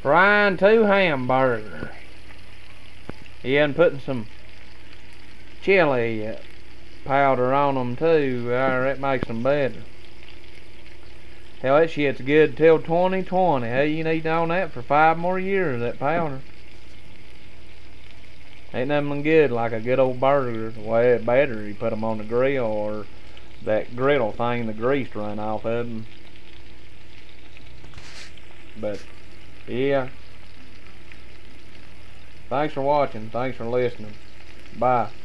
Frying 2 hamburgers. Yeah, and putting some chili powder on them too. That makes them better. Hell, that shit's good till 2020. Hey, you need on that for 5 more years, that powder. Ain't nothing good like a good old burger. Way better you put them on the grill, or that griddle thing, the grease run off of them. But yeah, thanks for watching, thanks for listening. Bye.